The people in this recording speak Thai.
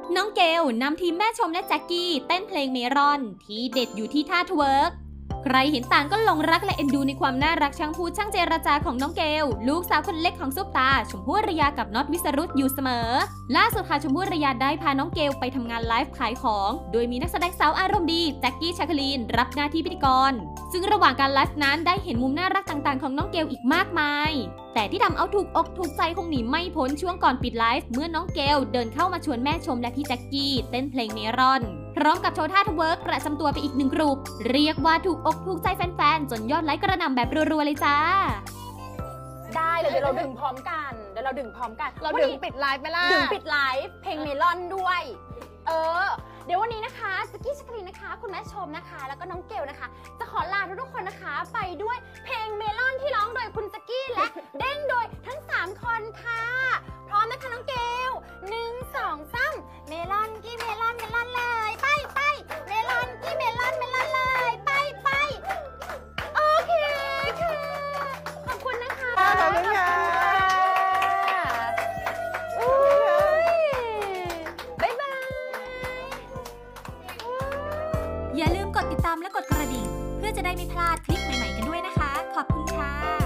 น้องเกลนำทีมแม่ชมและแจ็คกี้เต้นเพลงเมรอนที่เด็ดอยู่ที่ท่าทเวิร์กใครเห็นต่างก็หลงรักและเอ็นดูในความน่ารักช่างพูดช่างเจรจาของน้องเกลลูกสาวคนเล็กของซุปตาชมพู่อารยากับน็อตวิสรุตอยู่เสมอล่าสุดค่ะชมพู่อารยาได้พาน้องเกลไปทำงานไลฟ์ขายของโดยมีนักแสดงสาวอารมณ์ดีแจ็คกี้ชาคลีนรับหน้าที่พิธีกรซึ่งระหว่างการไลฟ์นั้นได้เห็นมุมน่ารักต่างๆของน้องเกลอีกมากมายแต่ที่ทำเอาถูกอกถูกใจคงหนีไม่พ้นช่วงก่อนปิดไลฟ์เมื่อน้องเกลเดินเข้ามาชวนแม่ชมและพี่แจ็คกี้เต้นเพลงเมรอนพร้อมกับโชว์ท่าทเวิร์กประจำตัวไปอีก1 กลุ่มเรียกว่าถูกอกถูกใจแฟนๆจนยอดไลค์กระหน่ำแบบรัวๆเลยจ้าได้เลยเดี๋ยวเราดึงพร้อมกันเราดึงปิดไลฟ์ไปละดึงปิดไลฟ์เพลงเมลอนด้วยเดี๋ยววันนี้นะคะแจ็คกี้ชาคลีนนะคะคุณแม่ชมนะคะแล้วก็น้องเกลนะคะจะขอลาทุกคนนะคะไปด้วยเพลงเมลอนที่ร้องโดยคุณแจ็คกี้และเด้งโดยทั้ง3 คนค่ะพร้อมนะคะน้องเกล1 2 3เมลอนกี้เมลอนเลยไปเมลอนกี้เมลอนเลยไปโอเคค่ะขอบคุณนะคะขอบคุณค่ะบ๊ายบายอย่าลืมกดติดตามและกดกระดิ่งเพื่อจะได้ไม่พลาดคลิปใหม่ๆกันด้วยนะคะขอบคุณค่ะ